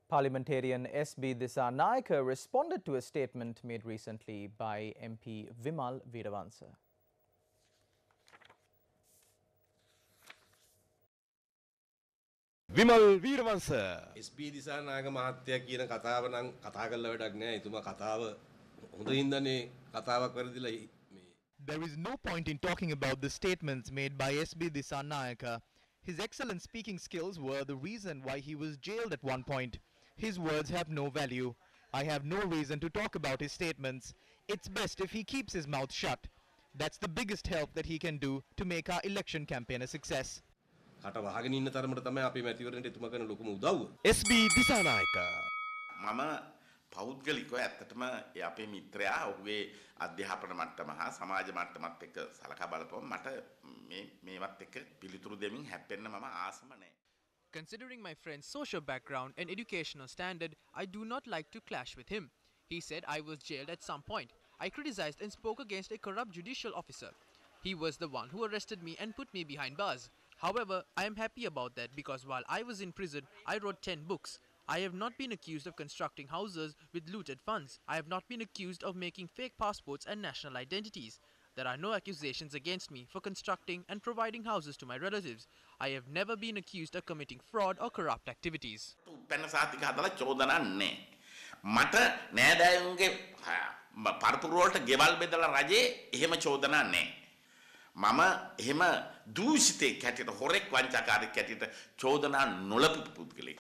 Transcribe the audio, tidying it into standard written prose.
Parliamentarian S.B. Dissanayake responded to a statement made recently by MP Vimal Weerawansa. Wimal Weerawansa SP Dissanayake මහත්තයා කියන කතාව නම් කතා කරලා වැඩක් නෑ. එතුමා කතාව හොඳින්දනේ කතාවක් වැරදිලා මේ. There is no point in talking about the statements made by S.B. Dissanayake. His excellent speaking skills were the reason why he was jailed at one point. His words have no value. I have no reason to talk about his statements. It's best if he keeps his mouth shut. That's the biggest help that he can do to make our election campaign a success. කට වහගෙන ඉන්න තරමට තමයි අපේ මැතිවරණයට එතුමා කරන ලොකුම උදව්ව. SB Dissanayake මම පෞද්ගලිකව ඇත්තටම අපේ මිත්‍රයා ඔහුගේ අධ්‍යාපන මට්ටම හා සමාජ මට්ටමත් එක්ක සලකා බලපුවම මට මේවත් එක්ක පිළිතුරු දෙමින් හැප්පෙන්න මම ආසම නැහැ. Considering my friend's social background and educational standard, I do not like to clash with him. He said I was jailed at some point. I criticized and spoke against a corrupt judicial officer. He was the one who arrested me and put me behind bars. However, I am happy about that because while I was in prison, I wrote 10 books. I have not been accused of constructing houses with looted funds. I have not been accused of making fake passports and national identities. There are no accusations against me for constructing and providing houses to my relatives. I have never been accused of committing fraud or corrupt activities. උපැන්න හදලා චෝදනා නැහැ. මට නෑදෑයන්ගේ පරපුර වලට ගෙවල් බෙදලා රජේ එහෙම චෝදනා නැහැ. මම එහෙම දූෂිතෙක් හැටියට හොරෙක් වංචකාරයෙක් හැටියට චෝදනා නොලපු පුද්ගලෙක්.